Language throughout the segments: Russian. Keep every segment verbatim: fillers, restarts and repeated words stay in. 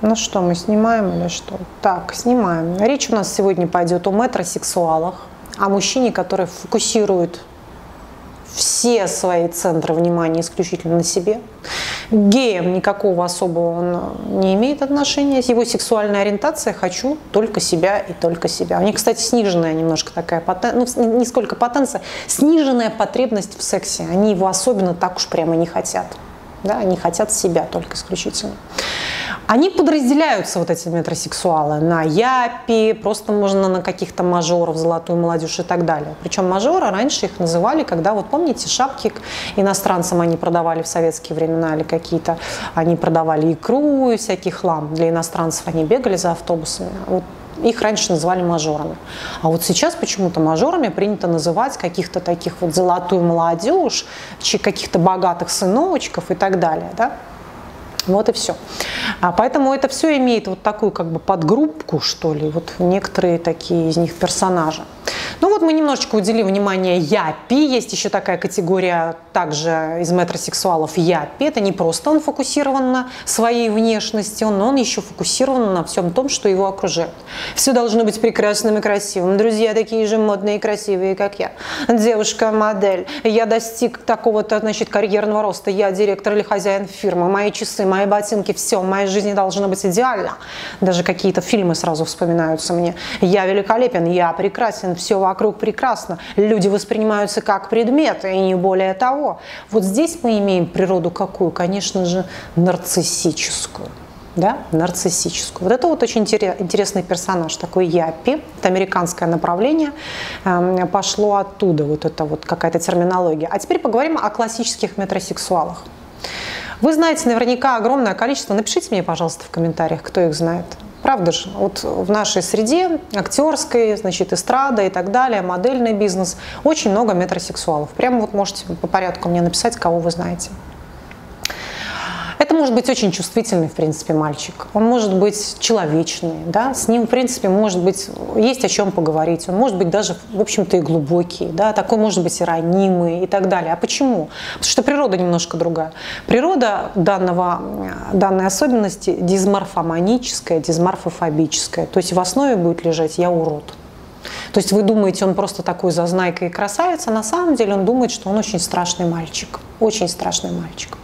Ну что, мы снимаем или что? Так, снимаем. Речь у нас сегодня пойдет о метросексуалах, о мужчине, который фокусирует все свои центры внимания исключительно на себе. К геям никакого особого он не имеет отношения. Его сексуальная ориентация «хочу только себя и только себя». У них, кстати, сниженная немножко такая потенция, ну, не сколько потенция, сниженная потребность в сексе. Они его особенно так уж прямо не хотят. Да, они хотят себя только исключительно. Они подразделяются, вот эти метросексуалы, на япи, просто можно на каких-то мажоров, золотую молодежь и так далее. Причем мажоры раньше их называли, когда, вот помните, шапки иностранцам они продавали в советские времена, или какие-то, они продавали икру и всякий хлам. Для иностранцев они бегали за автобусами. Вот их раньше называли мажорами. А вот сейчас почему-то мажорами принято называть каких-то таких вот золотую молодежь, каких-то богатых сыновочков и так далее, да? Вот и все. А поэтому это все имеет вот такую как бы подгруппку, что ли, вот некоторые такие из них персонажи. Ну вот мы немножечко уделим внимание япи. Есть еще такая категория также из метросексуалов япи. Это не просто он фокусирован на своей внешности, но он еще фокусирован на всем том, что его окружает. Все должно быть прекрасным и красивым. Друзья такие же модные и красивые, как я. Девушка-модель. Я достиг такого-то, значит, карьерного роста. Я директор или хозяин фирмы. Мои часы, мои ботинки, все. В моей жизни должно быть идеально. Даже какие-то фильмы сразу вспоминаются мне. Я великолепен, я прекрасен, все вокруг прекрасно. Люди воспринимаются как предметы, и не более того. Вот здесь мы имеем природу какую? Конечно же, нарциссическую. Да? Нарциссическую. Вот это вот очень интересный персонаж, такой япи. Это американское направление, э, пошло оттуда, вот это вот какая-то терминология. А теперь поговорим о классических метросексуалах. Вы знаете наверняка огромное количество, напишите мне, пожалуйста, в комментариях, кто их знает. Правда же, вот в нашей среде, актерской, значит, эстрада и так далее, модельный бизнес, очень много метросексуалов. Прямо вот можете по порядку мне написать, кого вы знаете. Это может быть очень чувствительный, в принципе, мальчик. Он может быть человечный, да? С ним, в принципе, может быть, есть о чем поговорить. Он может быть даже, в общем-то, и глубокий, да? Такой может быть и ранимый и так далее. А почему? Потому что природа немножко другая. Природа данного, данной особенности дисморфоманическая, дисморфофобическая. То есть в основе будет лежать «я урод». То есть вы думаете, он просто такой зазнайка и красавец, а на самом деле он думает, что он очень страшный мальчик. Очень страшный мальчик.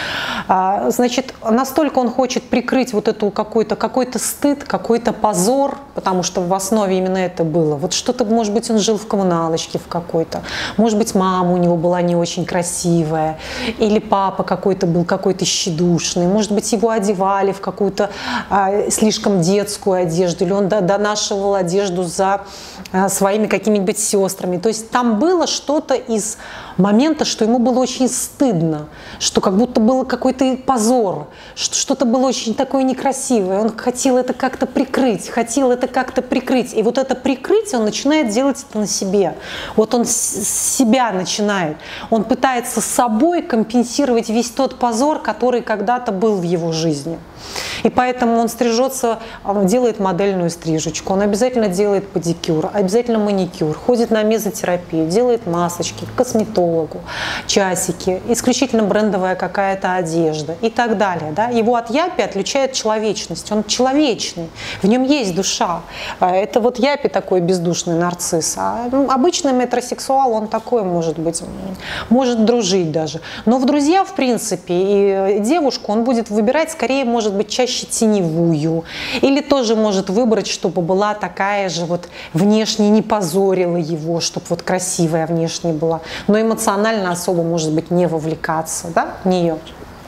Значит, настолько он хочет прикрыть вот эту какой-то какой-то стыд, какой-то позор, потому что в основе именно это было. Вот что-то, может быть, он жил в коммуналочке в какой-то, может быть, мама у него была не очень красивая, или папа какой-то был какой-то тщедушный, может быть, его одевали в какую-то а, слишком детскую одежду, или он донашивал одежду за а, своими какими-нибудь сестрами. То есть там было что-то из момента, что ему было очень стыдно, что как будто было какой-то позор, что что-то было очень такое некрасивое. Он хотел это как-то прикрыть, хотел это как-то прикрыть. И вот это прикрытие он начинает делать это на себе. Вот он с себя начинает. Он пытается собой компенсировать весь тот позор, который когда-то был в его жизни. И поэтому он стрижется, делает модельную стрижечку, он обязательно делает педикюр, обязательно маникюр, ходит на мезотерапию, делает масочки, к косметологу, часики, исключительно брендовая какая-то одежда и так далее. Да? Его от япи отличает человечность, он человечный, в нем есть душа. Это вот япи такой бездушный нарцисс, а ну, обычный метросексуал, он такой может быть, может дружить даже. Но в друзья, в принципе, и девушку он будет выбирать скорее, может быть, чаще теневую, или тоже может выбрать, чтобы была такая же вот внешне не позорила его, чтобы вот красивая внешне была, но эмоционально особо, может быть, не вовлекаться, да, в нее.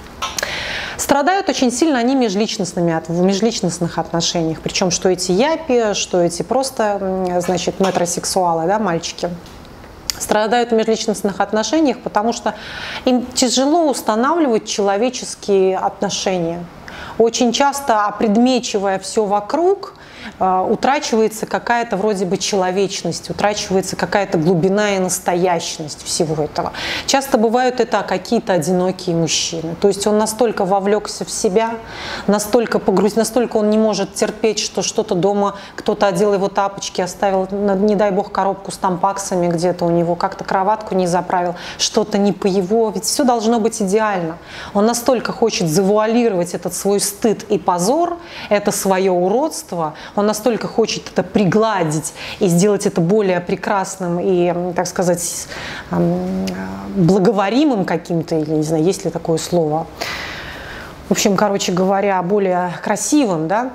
Страдают очень сильно они межличностными, в межличностных отношениях, причем что эти япи, что эти просто, значит, метросексуалы, да, мальчики. Страдают в межличностных отношениях, потому что им тяжело устанавливать человеческие отношения. Очень часто, опредмечивая все вокруг, утрачивается какая-то вроде бы человечность, утрачивается какая-то глубина и настоящность всего этого. Часто бывают это какие-то одинокие мужчины. То есть он настолько вовлекся в себя, настолько погрузился, настолько он не может терпеть, что что-то дома, кто-то одел его тапочки, оставил, не дай бог, коробку с тампаксами где-то у него, как-то кроватку не заправил, что-то не по его. Ведь все должно быть идеально. Он настолько хочет завуалировать этот свой свой стыд и позор, это свое уродство, он настолько хочет это пригладить и сделать это более прекрасным и, так сказать, благоворимым каким-то, или не знаю, есть ли такое слово, в общем, короче говоря, более красивым, да,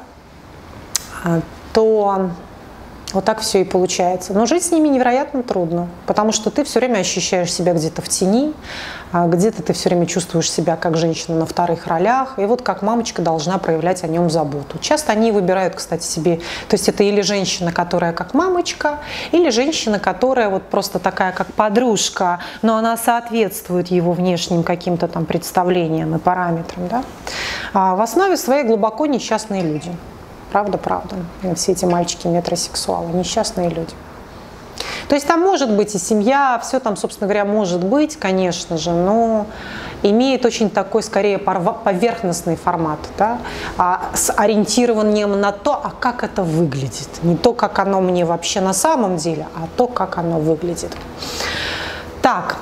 то вот так все и получается. Но жить с ними невероятно трудно, потому что ты все время ощущаешь себя где-то в тени, где-то ты все время чувствуешь себя как женщина на вторых ролях, и вот как мамочка должна проявлять о нем заботу. Часто они выбирают, кстати, себе, то есть это или женщина, которая как мамочка, или женщина, которая вот просто такая как подружка, но она соответствует его внешним каким-то там представлениям и параметрам, да? А в основе своей глубоко несчастные люди. Правда, правда. Все эти мальчики-метросексуалы, несчастные люди. То есть там может быть и семья, все там, собственно говоря, может быть, конечно же, но имеет очень такой, скорее, поверхностный формат, да, с ориентированием на то, а как это выглядит. Не то, как оно мне вообще на самом деле, а то, как оно выглядит. Так,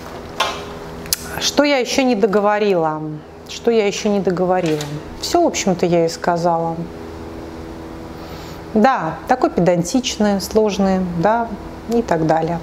что я еще не договорила? Что я еще не договорила? Все, в общем-то, я и сказала. Да, такой педантичный, сложный, да, и так далее.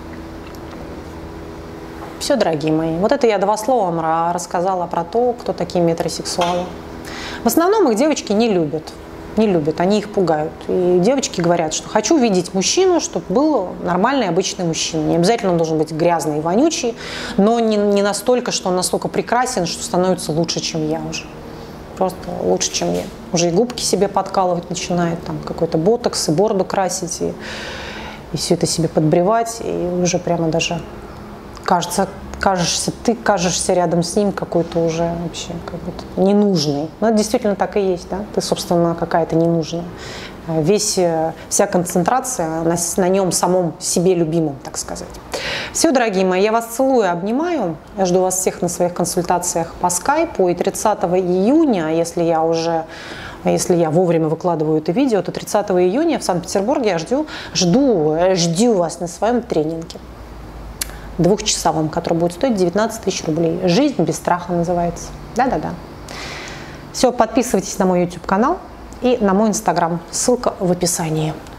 Все, дорогие мои. Вот это я два слова рассказала про то, кто такие метросексуалы. В основном их девочки не любят. Не любят, они их пугают. И девочки говорят, что хочу видеть мужчину, чтобы был нормальный, обычный мужчина. Не обязательно он должен быть грязный и вонючий, но не, не настолько, что он настолько прекрасен, что становится лучше, чем я уже. Просто лучше, чем я. Уже и губки себе подкалывать начинает, там какой-то ботокс, и бороду красить, и, и все это себе подбревать, и уже прямо даже кажется, кажешься, ты кажешься рядом с ним какой-то уже вообще как будто ненужный. Но это действительно так и есть, да? Ты, собственно, какая-то ненужная. Весь, вся концентрация на, на нем самом себе любимом, так сказать. Все, дорогие мои, я вас целую, обнимаю. Я жду вас всех на своих консультациях по скайпу. И тридцатого июня, если я уже, если я вовремя выкладываю это видео, то тридцатого июня в Санкт-Петербурге я жду, жду, жду вас на своем тренинге. Двухчасовом, который будет стоить девятнадцать тысяч рублей. «Жизнь без страха» называется. Да-да-да. Все, подписывайтесь на мой YouTube-канал и на мой Instagram. Ссылка в описании.